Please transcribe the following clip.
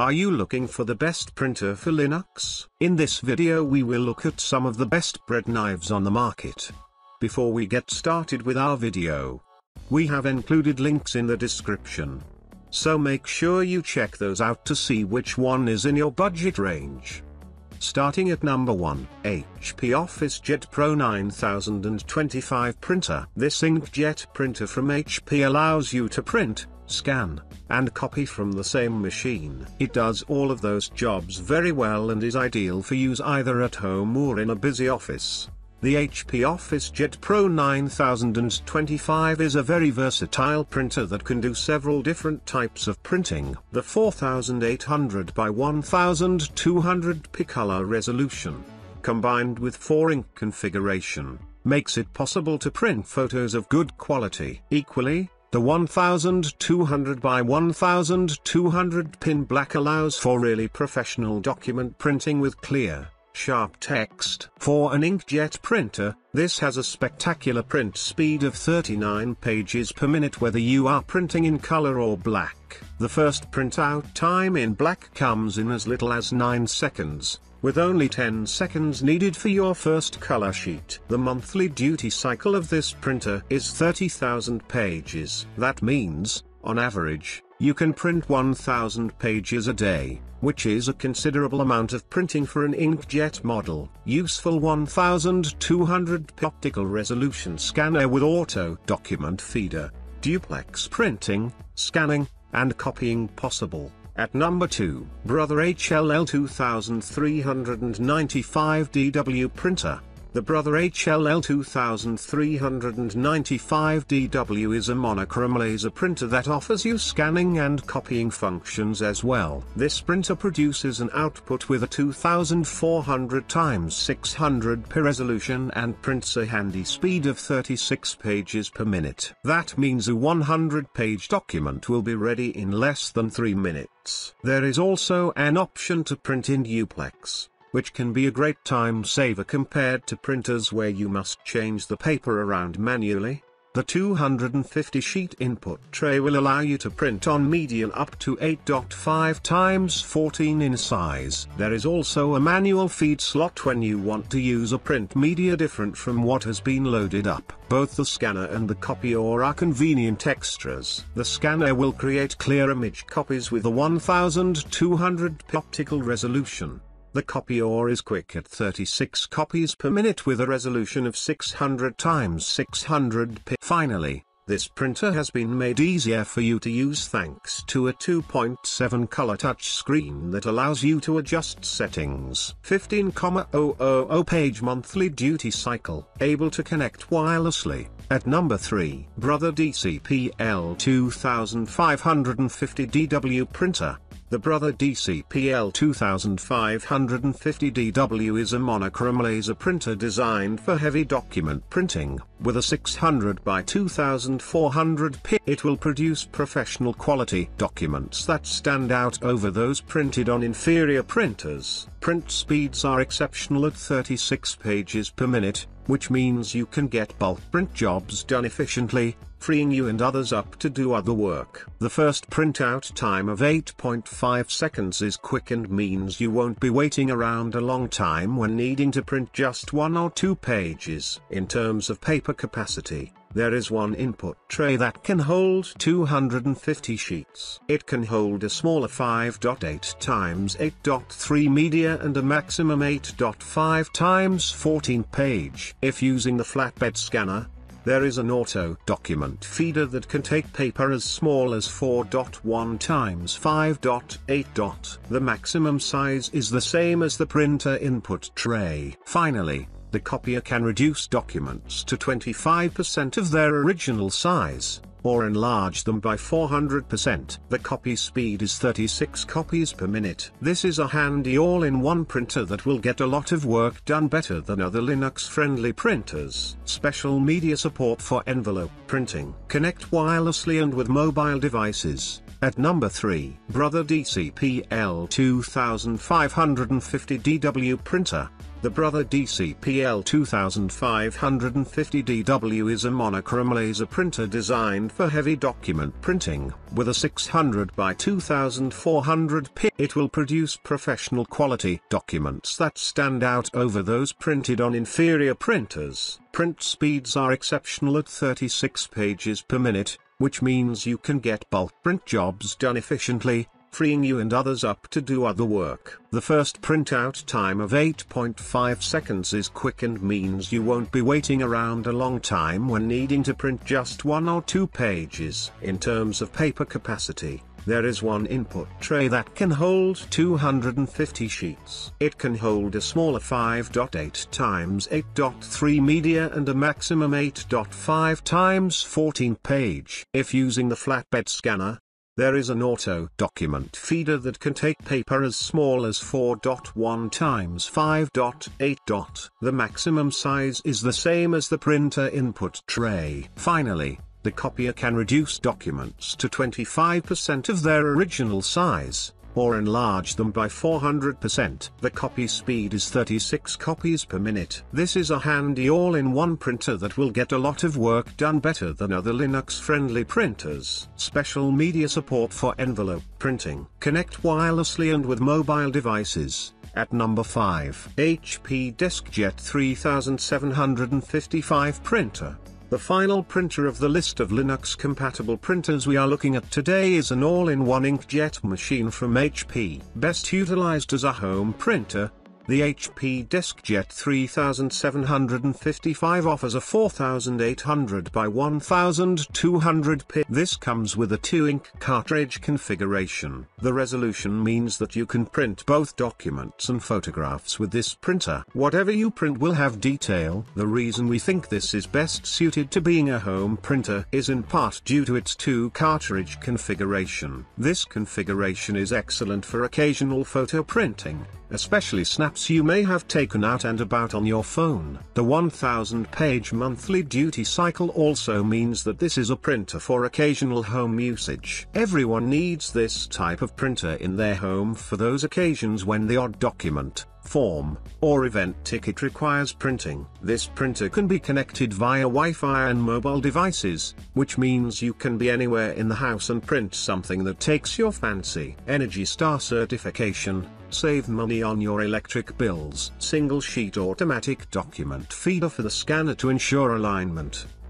Are you looking for the best printer for Linux? In this video we will look at some of the best bread knives on the market. Before we get started with our video, we have included links in the description. So make sure you check those out to see which one is in your budget range. Starting at number 1, HP OfficeJet Pro 9025 printer. This inkjet printer from HP allows you to print, scan, and copy from the same machine. It does all of those jobs very well and is ideal for use either at home or in a busy office. The HP OfficeJet Pro 9025 is a very versatile printer that can do several different types of printing. The 4800 by 1200 pixel color resolution, combined with 4-ink configuration, makes it possible to print photos of good quality. Equally, the 1200 by 1200 pin black allows for really professional document printing with clear, sharp text. For an inkjet printer, this has a spectacular print speed of 39 pages per minute whether you are printing in color or black. The first printout time in black comes in as little as 9 seconds, with only 10 seconds needed for your first color sheet. The monthly duty cycle of this printer is 30,000 pages. That means, on average, you can print 1,000 pages a day, which is a considerable amount of printing for an inkjet model. Useful 1200 optical resolution scanner with auto document feeder, duplex printing, scanning, and copying possible. At number 2, Brother HLL 2395 DW printer. The Brother HLL 2395 DW is a monochrome laser printer that offers you scanning and copying functions as well. This printer produces an output with a 2400 x 600 p resolution and prints a handy speed of 36 pages per minute. That means a 100-page document will be ready in less than 3 minutes. There is also an option to print in duplex, which can be a great time saver compared to printers where you must change the paper around manually. The 250 sheet input tray will allow you to print on media up to 8.5 x 14 in size. There is also a manual feed slot when you want to use a print media different from what has been loaded up. Both the scanner and the copier are convenient extras. The scanner will create clear image copies with a 1200 optical resolution. The copier is quick at 36 copies per minute with a resolution of 600 x 600 p. Finally, this printer has been made easier for you to use thanks to a 2.7 color touchscreen that allows you to adjust settings. 15,000 page monthly duty cycle, able to connect wirelessly. At number 3, Brother DCP-L 2550 DW printer. The Brother DCP-L 2550 DW is a monochrome laser printer designed for heavy document printing. With a 600 by 2400 p, it will produce professional quality documents that stand out over those printed on inferior printers. Print speeds are exceptional at 36 pages per minute, which means you can get bulk print jobs done efficiently, freeing you and others up to do other work. The first printout time of 8.5 seconds is quick and means you won't be waiting around a long time when needing to print just 1 or 2 pages. In terms of paper capacity, there is one input tray that can hold 250 sheets. It can hold a smaller 5.8 x 8.3 media and a maximum 8.5 x 14 page. If using the flatbed scanner, there is an auto document feeder that can take paper as small as 4.1 x 5.8. The maximum size is the same as the printer input tray. Finally, the copier can reduce documents to 25% of their original size, or enlarge them by 400%. The copy speed is 36 copies per minute. This is a handy all-in-one printer that will get a lot of work done better than other Linux-friendly printers. Special media support for envelope printing. Connect wirelessly and with mobile devices. At number 3, Brother DCP-L 2550DW printer. The Brother DCP-L 2550DW is a monochrome laser printer designed for heavy document printing. With a 600 by 2400 pin, it will produce professional quality documents that stand out over those printed on inferior printers. Print speeds are exceptional at 36 pages per minute, which means you can get bulk print jobs done efficiently, freeing you and others up to do other work. The first printout time of 8.5 seconds is quick and means you won't be waiting around a long time when needing to print just 1 or 2 pages. In terms of paper capacity, there is one input tray that can hold 250 sheets. It can hold a smaller 5.8 x 8.3 media and a maximum 8.5 x 14 page. If using the flatbed scanner, there is an auto document feeder that can take paper as small as 4.1 x 5.8. The maximum size is the same as the printer input tray. Finally, the copier can reduce documents to 25% of their original size, or enlarge them by 400%. The copy speed is 36 copies per minute. This is a handy all-in-one printer that will get a lot of work done better than other Linux-friendly printers. Special media support for envelope printing. Connect wirelessly and with mobile devices. At number 5, HP DeskJet 3755 printer. The final printer of the list of Linux-compatible printers we are looking at today is an all-in-one inkjet machine from HP. Best utilized as a home printer, the HP DeskJet 3755 offers a 4800 by 1200 pip. This comes with a 2-ink cartridge configuration. The resolution means that you can print both documents and photographs with this printer. Whatever you print will have detail. The reason we think this is best suited to being a home printer is in part due to its 2-cartridge configuration. This configuration is excellent for occasional photo printing, especially snaps you may have taken out and about on your phone. The 1000-page monthly duty cycle also means that this is a printer for occasional home usage. Everyone needs this type of printer in their home for those occasions when the odd document, form, or event ticket requires printing. This printer can be connected via Wi-Fi and mobile devices, which means you can be anywhere in the house and print something that takes your fancy. Energy Star certification. Save money on your electric bills. Single sheet automatic document feeder for the scanner to ensure alignment.